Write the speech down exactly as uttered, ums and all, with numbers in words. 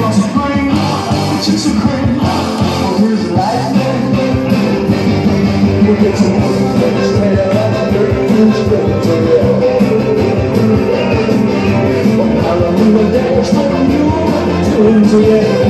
across the plain, chicks are cream, oh here's the lightning. We'll get to work, get straight out of the dirt, and straight to the oh, how long will they expect you to do it?